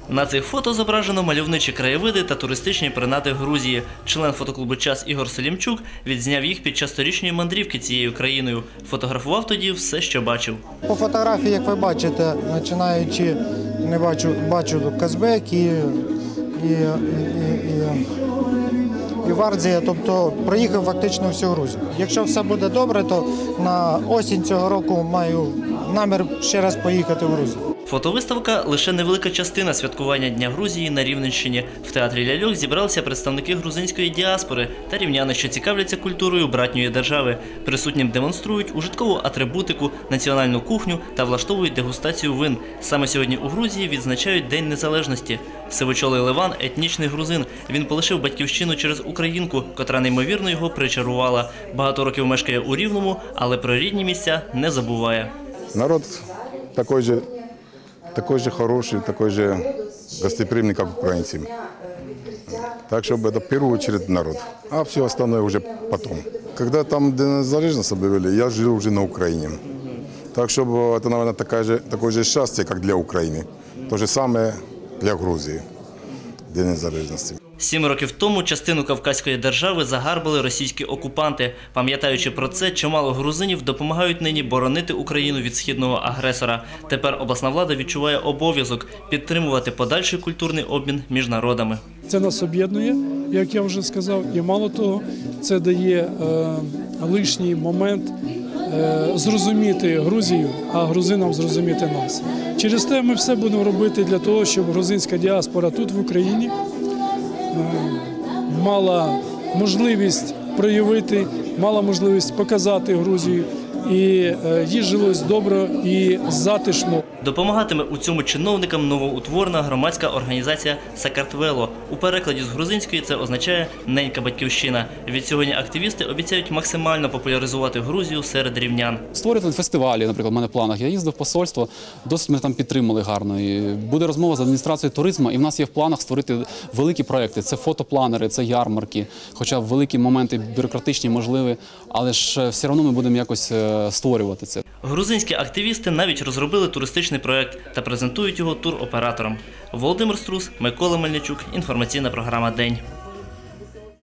На цих фото зображено мальовничі краєвиди та туристичні принади Грузії. Член фотоклубу «Час» Ігор Селімчук відзняв їх під час торічної мандрівки цією країною. Фотографував тоді все, що бачив. По фотографії, як ви бачите, починаючи, бачу Казбек і Вардзія, тобто проїхав фактично всю Грузію. Якщо все буде добре, то на осінь цього року маю намір ще раз поїхати в Грузію. Фотовиставка – лише невелика частина святкування Дня Грузії на Рівненщині. В театрі ляльок зібралися представники грузинської діаспори та рівняни, що цікавляться культурою братньої держави. Присутнім демонструють ужиткову атрибутику, національну кухню та влаштовують дегустацію вин. Саме сьогодні у Грузії відзначають День Незалежності. Сивочолий Леван – етнічний грузин. Він полишив батьківщину через українку, котра неймовірно його причарувала. Багато років мешкає у Рівному, але про рідні місця не забуває. Народ такой же хороший, такой же гостеприимный, как украинцы. Так что это в первую очередь народ, а все остальное уже потом. Когда там незалежность объявили, я жил уже на Украине. Так что это, наверное, такое же счастье, как для Украины. То же самое для Грузии, День незалежности. 7 років тому частину Кавказької держави загарбали російські окупанти. Пам'ятаючи про це, чимало грузинів допомагають нині боронити Україну від східного агресора. Тепер обласна влада відчуває обов'язок підтримувати подальший культурний обмін між народами. Це нас об'єднує, як я вже сказав, і мало того, це дає лишній момент зрозуміти Грузію, а грузинам зрозуміти нас. Через те ми все будемо робити для того, щоб грузинська діаспора тут в Україні мала можливість проявити, мала можливість показати Грузію, і їй жилось добре і затишно. Допомагатиме у цьому чиновникам новоутворена громадська організація «Сакартвело». У перекладі з грузинської це означає «ненька батьківщина». Від сьогодні активісти обіцяють максимально популяризувати Грузію серед рівнян. Створювати фестивалі, наприклад, в мене в планах. Я їздив в посольство, досить мене там підтримали гарно. І буде розмова з адміністрацією туризму, і в нас є в планах створити великі проекти. Це фотопланери, це ярмарки, хоча великі моменти бюрократичні можливі, але ж все одно ми будемо якось створювати це. Грузинські активісти навіть розробили туристичний проект та презентують його туроператорам. Володимир Струс, Микола Мельничук. Інформаційна програма «День».